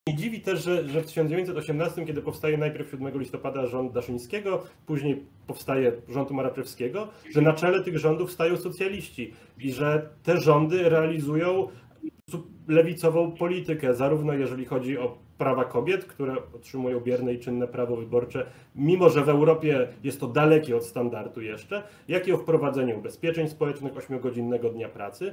Nie dziwi też, że w 1918, kiedy powstaje najpierw 7 listopada rząd Daszyńskiego, później powstaje rząd Moraczewskiego, że na czele tych rządów stają socjaliści i że te rządy realizują lewicową politykę, zarówno jeżeli chodzi o prawa kobiet, które otrzymują bierne i czynne prawo wyborcze, mimo że w Europie jest to dalekie od standardu jeszcze, jak i o wprowadzeniu ubezpieczeń społecznych, 8-godzinnego dnia pracy.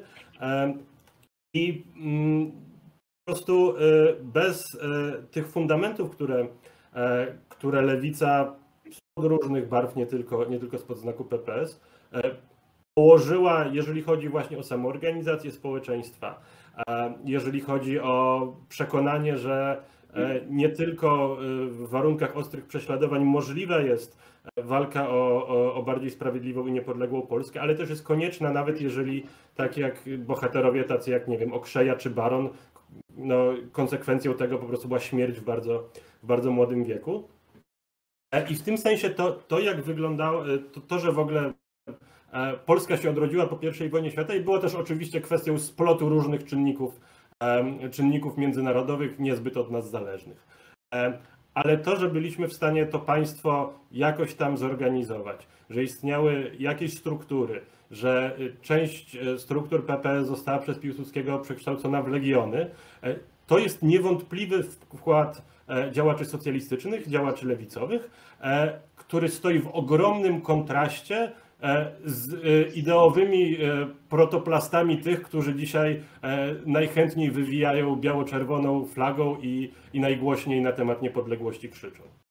I po prostu bez tych fundamentów, które lewica z różnych barw, nie tylko spod znaku PPS, położyła, jeżeli chodzi właśnie o samoorganizację społeczeństwa, jeżeli chodzi o przekonanie, że nie tylko w warunkach ostrych prześladowań możliwa jest walka o bardziej sprawiedliwą i niepodległą Polskę, ale też jest konieczna, nawet jeżeli tak jak bohaterowie tacy jak, nie wiem, Okrzeja czy Baron, no, konsekwencją tego po prostu była śmierć w bardzo młodym wieku. I w tym sensie to jak wyglądało, to, że w ogóle Polska się odrodziła po I wojnie światowej, było też oczywiście kwestią splotu różnych czynników międzynarodowych, niezbyt od nas zależnych. Ale to, że byliśmy w stanie to państwo jakoś tam zorganizować, że istniały jakieś struktury, że część struktur PPS została przez Piłsudskiego przekształcona w legiony, to jest niewątpliwy wkład działaczy socjalistycznych, działaczy lewicowych, który stoi w ogromnym kontraście z ideowymi protoplastami tych, którzy dzisiaj najchętniej wywijają biało-czerwoną flagą i najgłośniej na temat niepodległości krzyczą.